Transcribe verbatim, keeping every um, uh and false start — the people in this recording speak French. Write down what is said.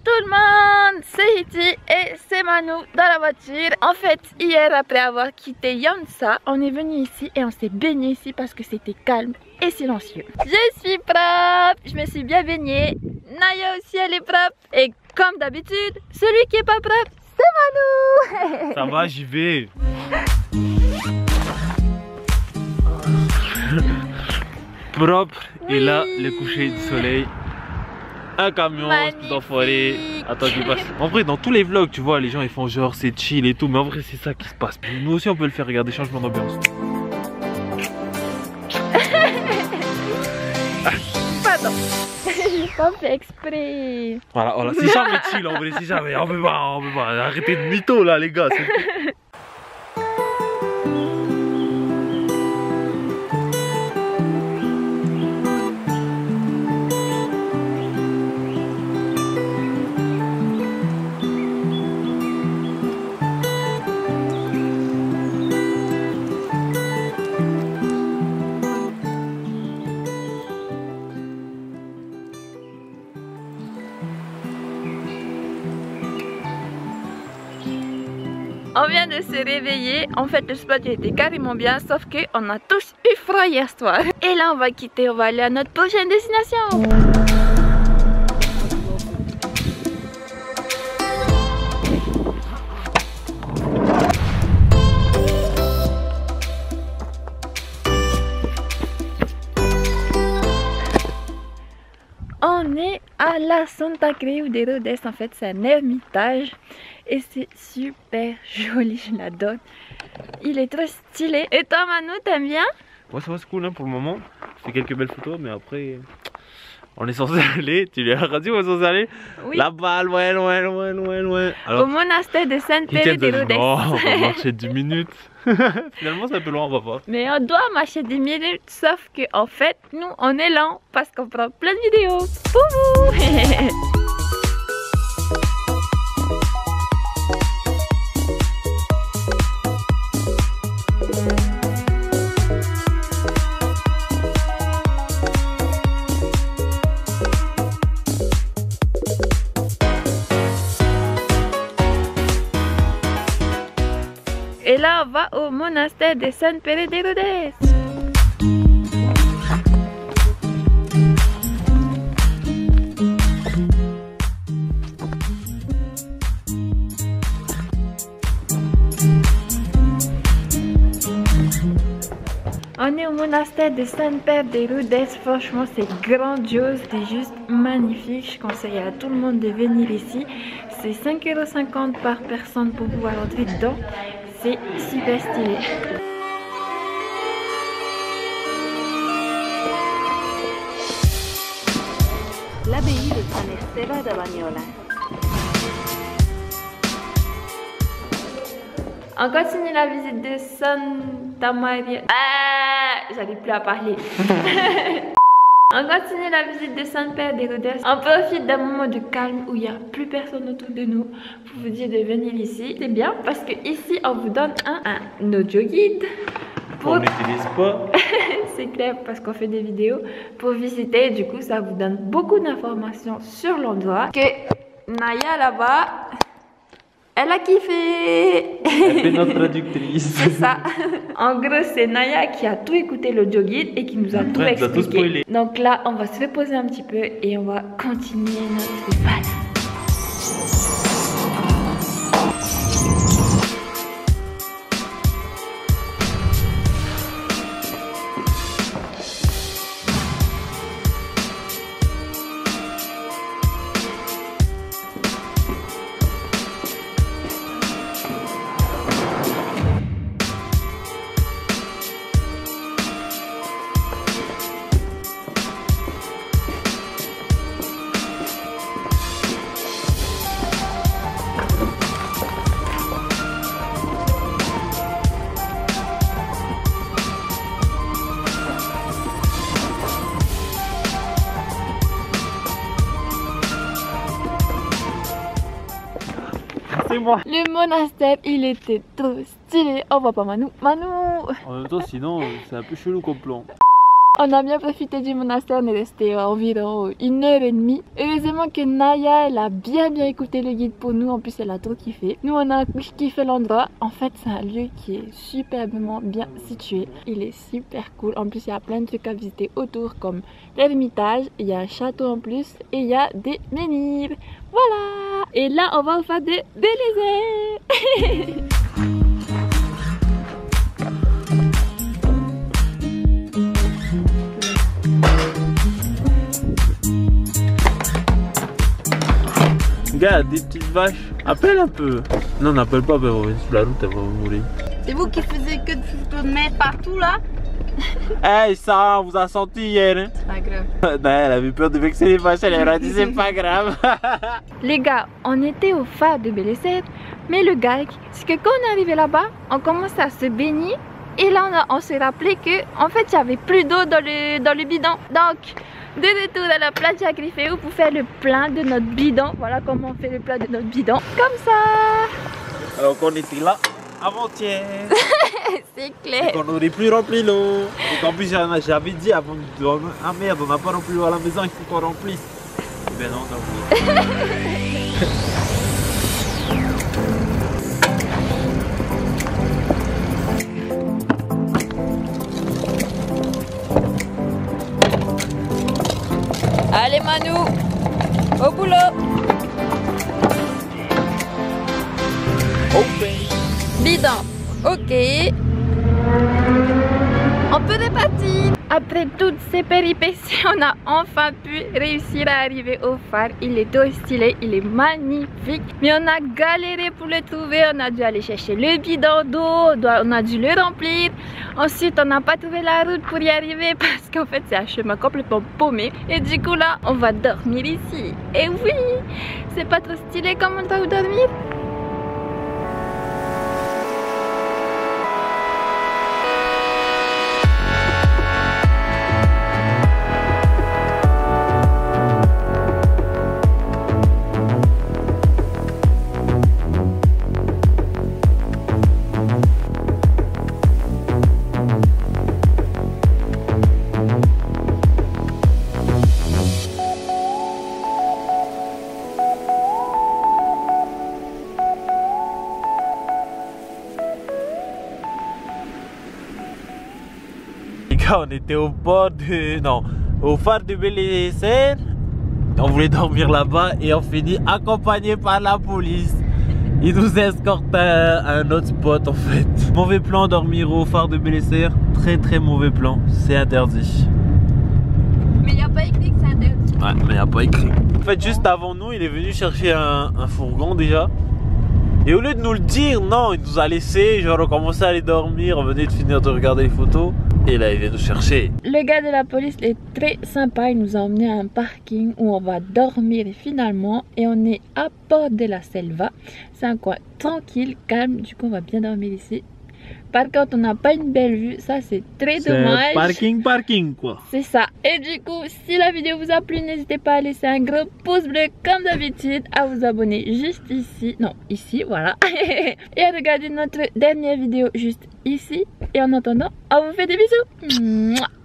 tout le monde, c'est Iti et c'est Manu dans la voiture. En fait, hier après avoir quitté Yonsa, on est venu ici et on s'est baigné ici parce que c'était calme et silencieux. Je suis propre, je me suis bien baignée. Naya aussi elle est propre. Et comme d'habitude, celui qui est pas propre, c'est Manu. Ça va, j'y vais. Propre, oui. Et là, le coucher du soleil. Un camion, tout enfoiré. Attends, je passe. En vrai, dans tous les vlogs, tu vois, les gens ils font genre c'est chill et tout, mais en vrai, c'est ça qui se passe. Nous aussi, on peut le faire. Regardez, changement d'ambiance. Pardon, j'ai pas fait exprès. Voilà, voilà, c'est jamais chill en vrai, c'est jamais. On peut pas, on peut pas. Arrêtez de mytho là, les gars. On vient de se réveiller, en fait le spot était carrément bien, sauf qu'on a tous eu froid hier soir. Et là on va quitter, on va aller à notre prochaine destination. On est à la Santa Creu de Rodez, en fait c'est un ermitage. Et c'est super joli, je l'adore. Il est trop stylé. Et toi Manu, t'aimes bien? Ouais, ça va, c'est cool hein, pour le moment. Je fais quelques belles photos, mais après on est censé aller, tu lui as dit où on est censé aller? Oui. Là-bas, loin, loin, loin, loin, loin. Alors, au monastère de Sainte-Péry de Rodez. Non, on va marcher dix minutes. Finalement c'est un peu loin, on va voir. Mais on doit marcher dix minutes, sauf que en fait, nous on est lent parce qu'on prend plein de vidéos. Pouhou. Et là, on va au monastère de Sainte-Péry de Rodez. On est au monastère de Sainte-Péry de Rodez. Franchement, c'est grandiose, c'est juste magnifique. Je conseille à tout le monde de venir ici. C'est cinq euros cinquante par personne pour pouvoir entrer dedans. C'est super stylé. L'abbaye de San Esteban de Bagnola. On continue la visite de Santa Maria. Ah, j'arrive plus à parler. On continue la visite de Sainte-Péry de Rodez. On profite d'un moment de calme où il n'y a plus personne autour de nous pour vous dire de venir ici. C'est bien parce que ici on vous donne un, un audio guide. Pour... On n'utilise pas. C'est clair parce qu'on fait des vidéos pour visiter. Du coup ça vous donne beaucoup d'informations sur l'endroit. Que Naya là-bas, elle a kiffé. Elle fait notre traductrice. C'est ça. En gros, c'est Naya qui a tout écouté l'audio guide et qui nous a tout expliqué. Tout Donc là, on va se reposer un petit peu et on va continuer notre balade. Moi. Le monastère, il était trop stylé. On voit pas Manu. Manu. En même temps, sinon, c'est un peu chelou comme plan. On a bien profité du monastère, on est resté environ une heure et demie. Heureusement que Naya, elle a bien bien écouté le guide pour nous, en plus elle a trop kiffé. Nous on a kiffé l'endroit, en fait c'est un lieu qui est superbement bien situé. Il est super cool, en plus il y a plein de trucs à visiter autour comme l'ermitage, il y a un château en plus et il y a des menhirs. Voilà. Et là on va au phare de Belizer. Regarde, des petites vaches. Appelle un peu. Non, n'appelle pas, ben, sur la route, elle va mourir. C'est vous qui faisiez que de foutre de mer partout là? Hey, ça, on vous a senti hier. Hein? C'est pas grave. Non, elle avait peur de vexer les vaches, elle a dit c'est pas grave. Les gars, on était au phare de Belizer, mais le gars, c'est que quand on est arrivé là-bas, on commençait à se baigner. Et là, on, a, on s'est rappelé que en fait, il n'y avait plus d'eau dans le, dans le bidon. Donc, de retour à la plage à Griféo pour faire le plein de notre bidon. Voilà comment on fait le plein de notre bidon. Comme ça. Alors qu'on était là avant-hier. C'est clair. Qu'on n'aurait plus rempli l'eau. Et qu'en plus, j'avais dit avant de dormir, ah merde, on n'a pas rempli l'eau à la maison, il faut qu'on remplisse. Et ben non, on a oublié. Allez Manu, au boulot. Ok. Bidon, ok. On peut repartir. Après toutes ces péripéties, on a enfin pu réussir à arriver au phare. Il est trop stylé, il est magnifique. Mais on a galéré pour le trouver. On a dû aller chercher le bidon d'eau, on a dû le remplir. Ensuite, on n'a pas trouvé la route pour y arriver parce qu'en fait, c'est un chemin complètement paumé. Et du coup, là, on va dormir ici. Et oui, c'est pas trop stylé comme endroit où dormir. On était au port de... non, au phare de Belizer. On voulait dormir là-bas et on finit accompagné par la police. Ils nous escortent à un autre spot en fait. Mauvais plan, dormir au phare de Belizer. Très très mauvais plan, c'est interdit. Mais il n'y a pas écrit que c'est interdit. Ouais, mais il n'y a pas écrit. En fait, juste avant nous, il est venu chercher un, un fourgon déjà. Et au lieu de nous le dire, non, il nous a laissé, genre on commençait à aller dormir, on venait de finir de regarder les photos. Et là, il vient nous chercher. Le gars de la police est très sympa, il nous a emmené à un parking où on va dormir finalement. Et on est à Port de la Selva. C'est un coin tranquille, calme, du coup on va bien dormir ici. Par contre, on n'a pas une belle vue, ça c'est très dommage. Parking, parking quoi. C'est ça. Et du coup, si la vidéo vous a plu, n'hésitez pas à laisser un gros pouce bleu comme d'habitude, à vous abonner juste ici, non ici, voilà. Et à regarder notre dernière vidéo juste ici. Et en attendant, on vous fait des bisous. Mouah.